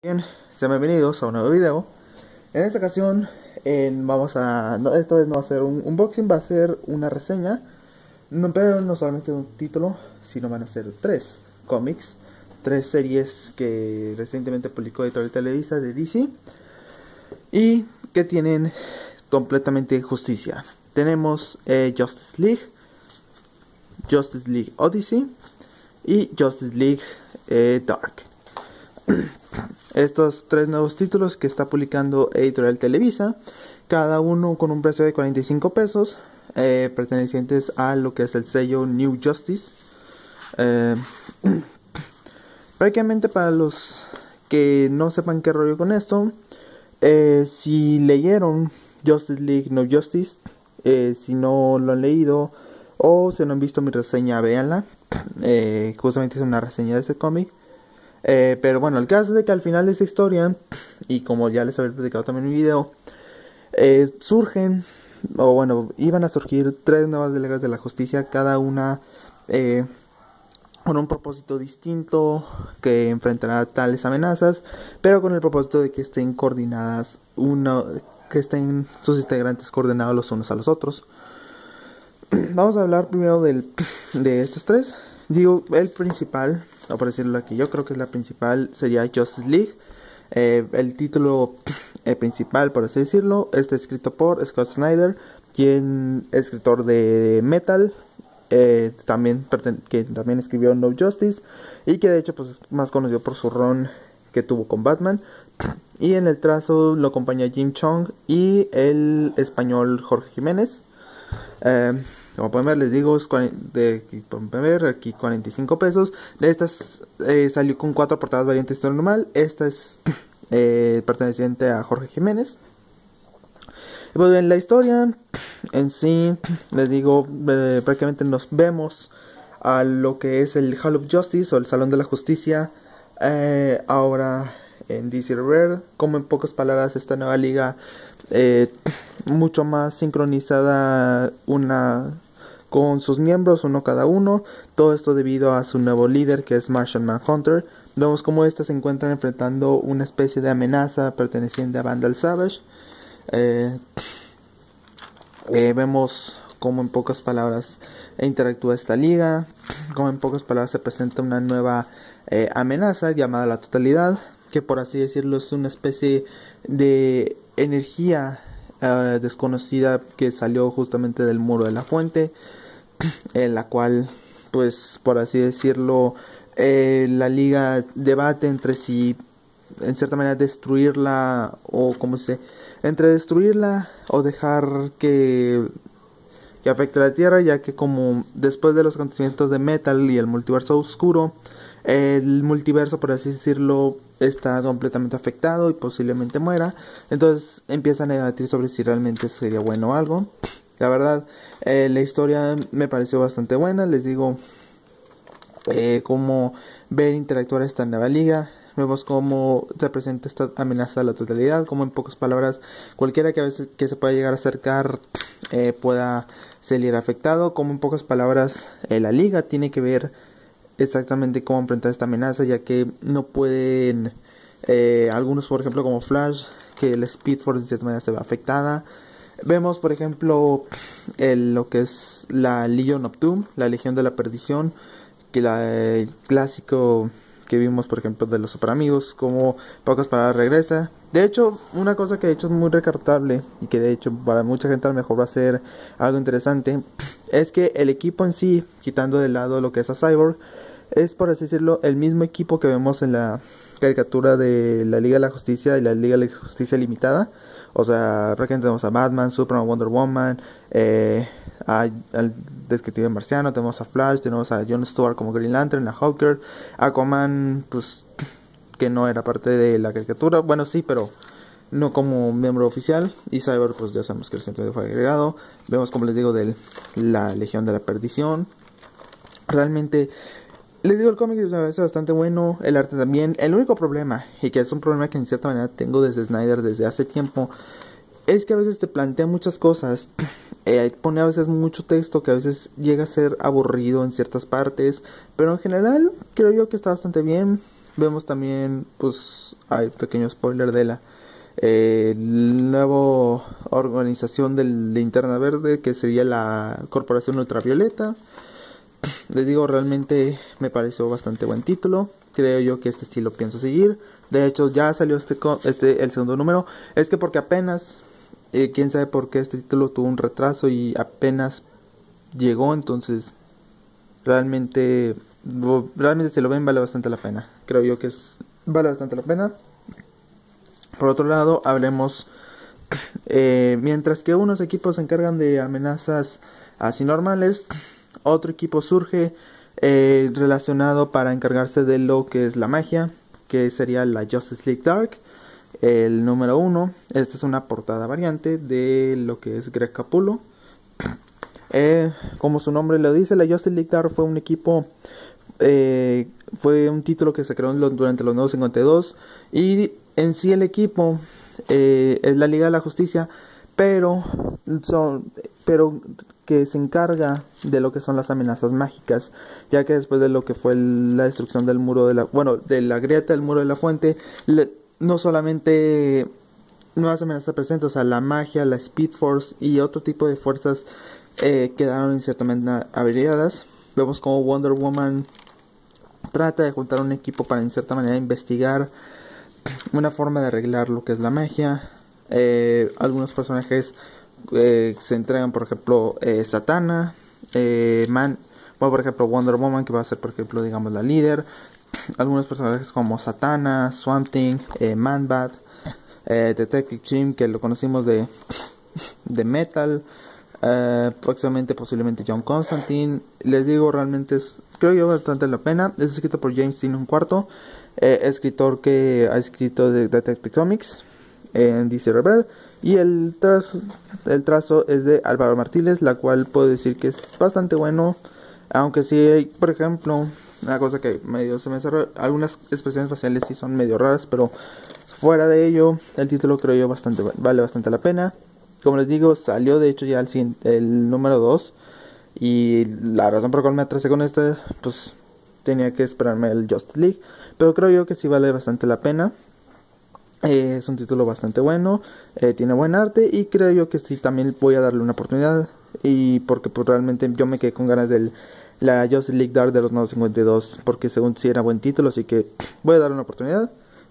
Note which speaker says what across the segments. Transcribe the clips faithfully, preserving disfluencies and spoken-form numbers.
Speaker 1: Bien, sean bienvenidos a un nuevo video. En esta ocasión eh, vamos a... No, esta vez no va a ser un unboxing, va a ser una reseña. No, pero no solamente de un título, sino van a ser tres cómics, tres series que recientemente publicó Editorial Televisa de D C y que tienen completamente justicia. Tenemos eh, Justice League, Justice League Odyssey y Justice League eh, Dark. Estos tres nuevos títulos que está publicando Editorial Televisa, cada uno con un precio de cuarenta y cinco pesos, eh, pertenecientes a lo que es el sello New Justice. Eh, prácticamente para los que no sepan qué rollo con esto, eh, si leyeron Justice League New Justice, eh, si no lo han leído o si no han visto mi reseña, véanla. Eh, justamente es una reseña de este cómic. Eh, pero bueno, el caso es de que al final de esta historia, y como ya les había platicado también en mi video, eh, surgen, o bueno, iban a surgir tres nuevas delegadas de la justicia, cada una eh, con un propósito distinto, que enfrentará tales amenazas, pero con el propósito de que estén coordinadas, una, que estén sus integrantes coordinados los unos a los otros. Vamos a hablar primero del, de estas tres. Digo, el principal, o por decirlo aquí, yo creo que es la principal, sería Justice League. Eh, el título eh, principal, por así decirlo, está escrito por Scott Snyder, quien es escritor de Metal, eh, también que también escribió No Justice, y que de hecho pues, es más conocido por su run que tuvo con Batman. Y en el trazo lo acompaña Jim Chong y el español Jorge Jiménez. Eh, Como pueden ver, les digo, es de, pueden ver aquí cuarenta y cinco pesos. De estas eh, salió con cuatro portadas variantes de normal. Esta es eh, perteneciente a Jorge Jiménez. Y pues bien, la historia en sí, les digo, eh, prácticamente nos vemos a lo que es el Hall of Justice o el Salón de la Justicia. Eh, ahora en D C Rare, como en pocas palabras esta nueva liga eh, mucho más sincronizada una con sus miembros, uno cada uno. Todo esto debido a su nuevo líder, que es Martian Manhunter. Vemos cómo estos se encuentran enfrentando una especie de amenaza perteneciente a Vandal Savage. Eh, eh, vemos cómo en pocas palabras interactúa esta liga, cómo en pocas palabras se presenta una nueva eh, amenaza llamada la Totalidad, que por así decirlo es una especie de energía uh, desconocida que salió justamente del muro de la fuente, en la cual, pues por así decirlo, eh, la liga debate entre si en cierta manera destruirla o como se entre destruirla o dejar que que afecte a la Tierra, ya que como después de los acontecimientos de Metal y el multiverso oscuro, el multiverso, por así decirlo, está completamente afectado y posiblemente muera. Entonces empiezan a debatir sobre si realmente sería bueno o algo. La verdad, eh, la historia me pareció bastante buena. Les digo, eh, cómo ver interactuar esta nueva liga. Vemos cómo se presenta esta amenaza a la totalidad, como en pocas palabras cualquiera que a veces que se pueda llegar a acercar eh, pueda salir afectado. Como en pocas palabras eh, la liga tiene que ver exactamente cómo enfrentar esta amenaza, ya que no pueden eh, algunos, por ejemplo, como Flash, que el Speed Force de cierta manera se ve afectada. Vemos, por ejemplo, el, lo que es la Legion of Doom, la Legión de la Perdición, que la, el clásico que vimos, por ejemplo, de los Super Amigos, como pocas palabras regresa. De hecho, una cosa que de hecho es muy recartable y que de hecho para mucha gente a lo mejor va a ser algo interesante, es que el equipo en sí, quitando de lado lo que es a Cyborg, es, por así decirlo, el mismo equipo que vemos en la caricatura de la Liga de la Justicia y la Liga de la Justicia Limitada. O sea, prácticamente tenemos a Batman, Superman, Wonder Woman, eh, a, al Detective Marciano, tenemos a Flash, tenemos a Jon Stewart como Green Lantern, a Hawker, Aquaman, pues que no era parte de la caricatura, bueno sí, pero no como miembro oficial, y Cyborg pues ya sabemos que recientemente fue agregado. Vemos, como les digo, de la Legión de la Perdición. Realmente, les digo, el cómic me parece bastante bueno, el arte también. El único problema, y que es un problema que en cierta manera tengo desde Snyder desde hace tiempo, es que a veces te plantea muchas cosas, eh, pone a veces mucho texto que a veces llega a ser aburrido en ciertas partes, pero en general creo yo que está bastante bien. Vemos también pues hay pequeño spoiler de la eh, nueva organización del Linterna Verde, que sería la Corporación Ultravioleta. Les digo, realmente me pareció bastante buen título. Creo yo que este sí lo pienso seguir. De hecho, ya salió este, este el segundo número. Es que porque apenas, eh, quién sabe por qué este título tuvo un retraso y apenas llegó. Entonces, realmente, realmente si lo ven vale bastante la pena. Creo yo que es, vale bastante la pena. Por otro lado, hablemos, eh, mientras que unos equipos se encargan de amenazas así normales, otro equipo surge eh, relacionado para encargarse de lo que es la magia, que sería la Justice League Dark, el número uno. Esta es una portada variante de lo que es Greg Capullo. Eh, como su nombre lo dice, la Justice League Dark fue un equipo, eh, fue un título que se creó durante los Nuevos cincuenta y dos, y en sí el equipo eh, es la Liga de la Justicia, pero son, pero que se encarga de lo que son las amenazas mágicas, ya que después de lo que fue el, la destrucción del muro de la, bueno, de la grieta del muro de la fuente, le, no solamente nuevas amenazas presentes, o sea, la magia, la Speed Force y otro tipo de fuerzas eh, quedaron inciertamente averiadas. Vemos como Wonder Woman trata de juntar un equipo para en cierta manera investigar una forma de arreglar lo que es la magia. Eh, algunos personajes eh, se entregan, por ejemplo, eh, Satana, eh, Man, bueno, por ejemplo, Wonder Woman, que va a ser, por ejemplo, digamos, la líder. Algunos personajes como Satana, Swamp Thing, eh, Man-Bat, eh, Detective Jim, que lo conocimos de, de Metal, eh, próximamente posiblemente John Constantine. Les digo, realmente es, creo yo, bastante la pena. Es escrito por James Tynion cuarto, eh, escritor que ha escrito de Detective Comics en D C Rebirth, y el trazo, el trazo es de Álvaro Martínez, la cual puedo decir que es bastante bueno, aunque sí hay, por ejemplo, una cosa que medio se me cerró, algunas expresiones faciales sí son medio raras, pero fuera de ello, el título creo yo bastante vale bastante la pena. Como les digo, salió de hecho ya el, el número dos, y la razón por la cual me atrasé con este, pues tenía que esperarme el Justice League, pero creo yo que sí vale bastante la pena. Eh, es un título bastante bueno, eh, tiene buen arte, y creo yo que sí también voy a darle una oportunidad, y porque pues realmente yo me quedé con ganas de la Justice League Dark de los Nuevos cincuenta y dos, porque según sí era buen título, así que voy a darle una oportunidad.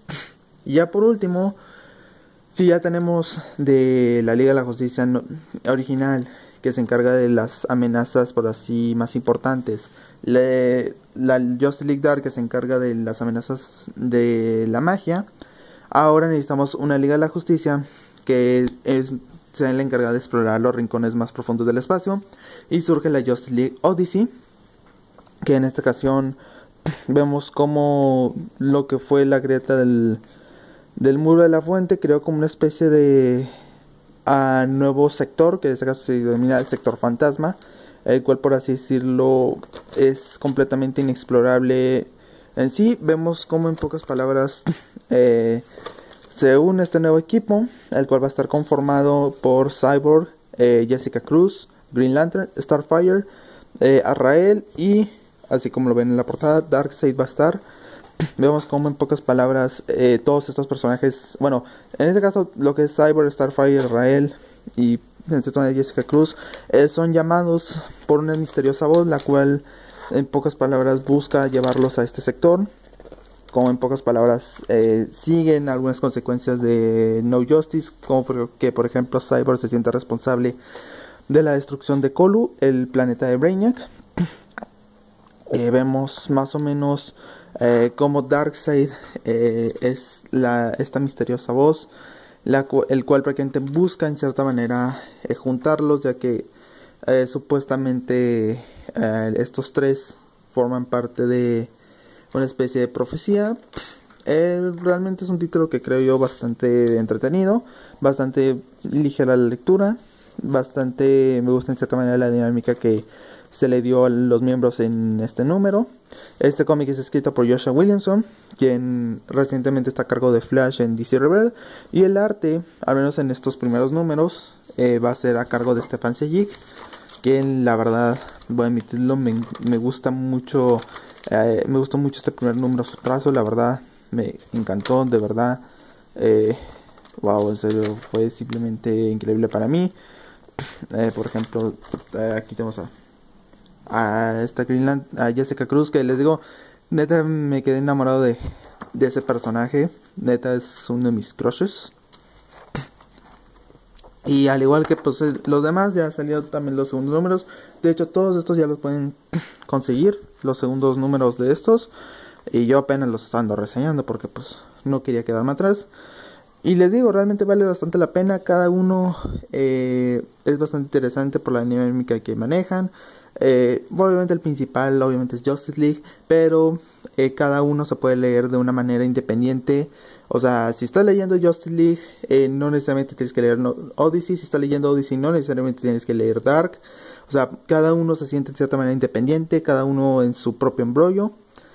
Speaker 1: Y ya por último, si ya tenemos de la Liga de la Justicia no, original, que se encarga de las amenazas por así más importantes, Le, la Justice League Dark, que se encarga de las amenazas de la magia. Ahora necesitamos una Liga de la Justicia que es, sea la encargada de explorar los rincones más profundos del espacio, y surge la Justice League Odyssey, que en esta ocasión vemos como lo que fue la grieta del, del muro de la fuente creó como una especie de uh, nuevo sector, que en este caso se denomina el sector fantasma, el cual, por así decirlo, es completamente inexplorable. En sí, vemos como, en pocas palabras, eh, se une este nuevo equipo, el cual va a estar conformado por Cyborg, eh, Jessica Cruz, Green Lantern, Starfire, eh, Azrael, y, así como lo ven en la portada, Darkseid va a estar. Vemos como, en pocas palabras, eh, todos estos personajes, bueno, en este caso lo que es Cyborg, Starfire, Azrael y en este tono de Jessica Cruz, eh, son llamados por una misteriosa voz, la cual, en pocas palabras, busca llevarlos a este sector. Como, en pocas palabras, eh, siguen algunas consecuencias de No Justice, como que, por ejemplo, Cyborg se siente responsable de la destrucción de Colu, el planeta de Brainiac. Eh, vemos más o menos eh, como Darkseid eh, es la, esta misteriosa voz, la cu el cual prácticamente busca en cierta manera eh, juntarlos, ya que eh, supuestamente eh, estos tres forman parte de una especie de profecía. Eh, realmente es un título que creo yo bastante entretenido, bastante ligera la lectura, bastante me gusta en cierta manera la dinámica que se le dio a los miembros en este número. Este cómic es escrito por Joshua Williamson, quien recientemente está a cargo de Flash en D C Rebirth, y el arte, al menos en estos primeros números, eh, va a ser a cargo de Stefan Sejic, quien, la verdad, voy a admitirlo, me, me gusta mucho, eh, me gustó mucho este primer número, su trazo, la verdad, me encantó, de verdad. Eh, wow, en serio, fue simplemente increíble para mí. Eh, por ejemplo, eh, aquí tenemos a, a esta Greenland, a Jessica Cruz, que les digo, neta me quedé enamorado de, de ese personaje. Neta es uno de mis crushes. Y al igual que pues los demás, ya salieron también los segundos números. De hecho, todos estos ya los pueden conseguir, los segundos números de estos. Y yo apenas los ando reseñando porque pues no quería quedarme atrás. Y les digo, realmente vale bastante la pena. Cada uno eh, es bastante interesante por la dinámica que manejan. Eh, obviamente el principal obviamente es Justice League, pero eh, cada uno se puede leer de una manera independiente. O sea, si estás leyendo Justice League, eh, no necesariamente tienes que leer no, Odyssey. Si estás leyendo Odyssey, no necesariamente tienes que leer Dark. O sea, cada uno se siente de cierta manera independiente, cada uno en su propio embrollo.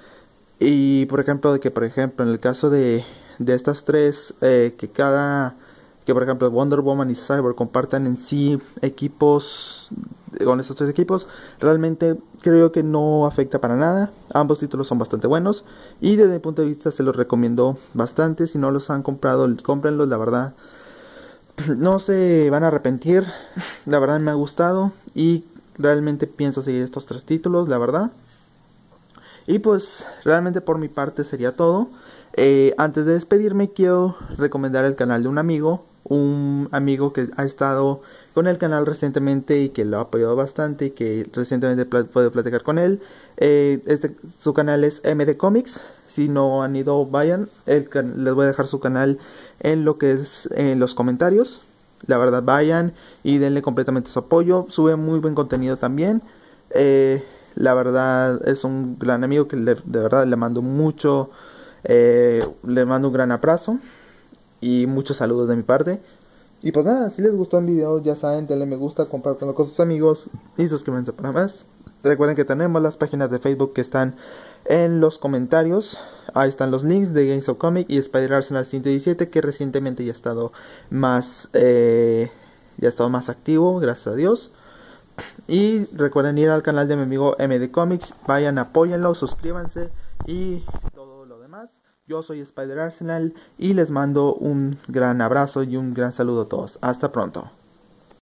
Speaker 1: Y por ejemplo, de que por ejemplo en el caso de, de estas tres, eh, que cada, que por ejemplo Wonder Woman y Cyborg compartan en sí equipos, con estos tres equipos, realmente creo que no afecta para nada. Ambos títulos son bastante buenos y desde mi punto de vista se los recomiendo bastante. Si no los han comprado, cómprenlos, la verdad no se van a arrepentir. La verdad me ha gustado y realmente pienso seguir estos tres títulos, la verdad. Y pues realmente por mi parte sería todo. Eh, antes de despedirme quiero recomendar el canal de un amigo. Un amigo que ha estado con el canal recientemente y que lo ha apoyado bastante y que recientemente pude platicar con él. Eh, este, su canal es M D Comics. Si no han ido, vayan. El les voy a dejar su canal en lo que es en los comentarios. La verdad, vayan y denle completamente su apoyo. Sube muy buen contenido también. Eh... La verdad es un gran amigo que le, de verdad le mando mucho, eh, le mando un gran abrazo y muchos saludos de mi parte. Y pues nada, si les gustó el video ya saben, denle me gusta, compártanlo con sus amigos y suscríbanse para más. Recuerden que tenemos las páginas de Facebook que están en los comentarios. Ahí están los links de Games of Comic y Spider Arsenal ciento diecisiete, que recientemente ya ha estado más, eh, ya ha estado más activo, gracias a Dios. Y recuerden ir al canal de mi amigo M D Comics, vayan, apóyenlo, suscríbanse y todo lo demás. Yo soy Spider Arsenal y les mando un gran abrazo y un gran saludo a todos. Hasta pronto.